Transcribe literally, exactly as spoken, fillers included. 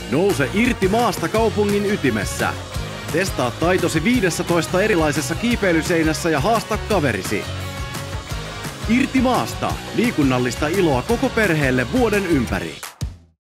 Nouse irti maasta kaupungin ytimessä. Testaa taitosi viidessätoista erilaisessa kiipeilyseinässä ja haasta kaverisi. Irti maasta. Liikunnallista iloa koko perheelle vuoden ympäri.